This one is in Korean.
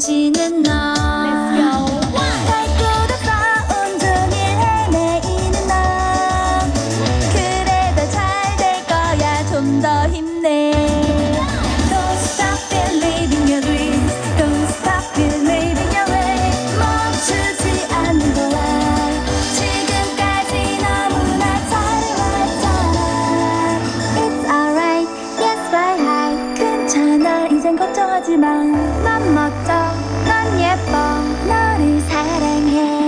만지는 너. 발끝에서 온종일 헤매이는 너. 그래도 잘 될 거야. 좀 더 힘내. Don't stop believing your dreams. Don't stop believing your way. 멈추지 않는 거야. 지금까지 너무나 잘해왔잖아. It's alright, yes, fly high. 괜찮아, 이젠 걱정하지 마. 넌 멋져, 넌 예뻐, 너를 사랑해.